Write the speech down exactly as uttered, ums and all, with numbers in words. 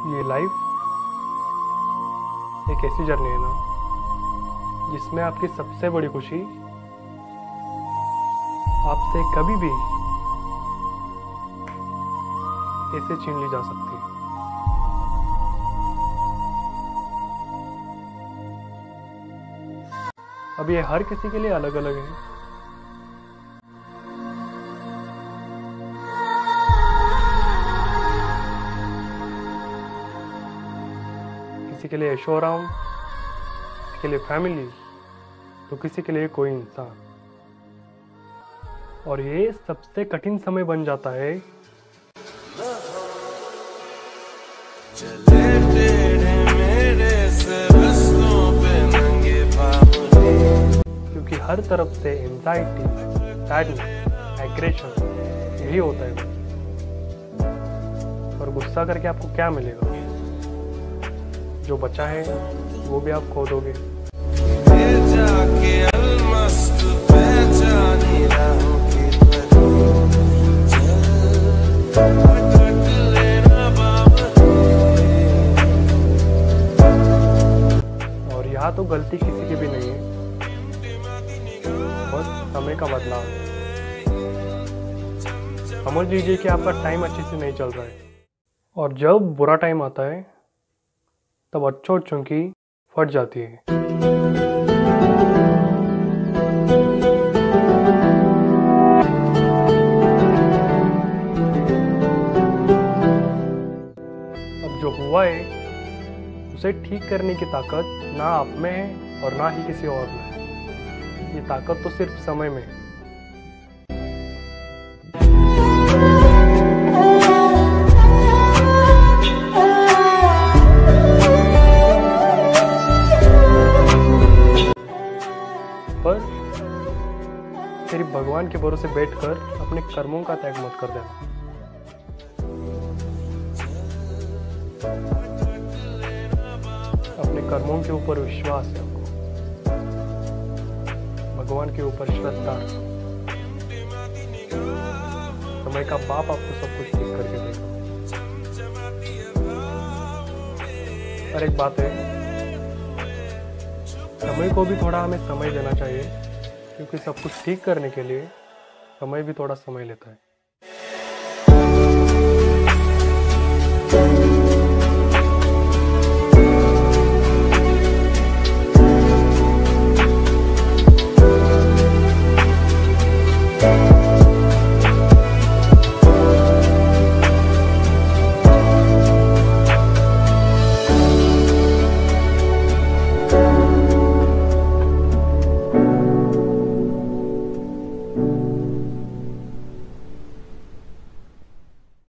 ये लाइफ एक ऐसी जर्नी है ना जिसमें आपकी सबसे बड़ी खुशी आपसे कभी भी ऐसे छीन ली जा सकती है। अब ये हर किसी के लिए अलग अलग है। किसी के लिए ऐशो आराम, किसी के लिए फैमिली, तो किसी के लिए कोई इंसान। और ये सबसे कठिन समय बन जाता है चले तेरे मेरे से रस्तों पे नंगे पाँव, क्योंकि हर तरफ से एंजाइटी, सैडनेस, एग्रेशन यही होता है। और गुस्सा करके आपको क्या मिलेगा? जो बचा है वो भी आप खो दोगे। जाके अलमस्त पहचानी राहों की परी, लेना बाबा। और यहाँ तो गलती किसी की भी नहीं है, बस समय का बदलाव है। समझ लीजिए कि आपका टाइम अच्छे से नहीं चल रहा है, और जब बुरा टाइम आता है तब अच्छों अच्छों की फट जाती है। अब जो हुआ है उसे ठीक करने की ताकत ना आप में है और ना ही किसी और में है। ये ताकत तो सिर्फ समय में है। पर सिर्फ भगवान के भरोसे बैठकर अपने कर्मों का त्याग मत कर देना। अपने कर्मों के ऊपर विश्वास रखो, भगवान के ऊपर श्रद्धा रखो। समय का बाप आपको सब कुछ ठीक करके देगा। और एक बात है, समय को भी थोड़ा हमें समय देना चाहिए, क्योंकि सब कुछ ठीक करने के लिए समय भी थोड़ा समय लेता है।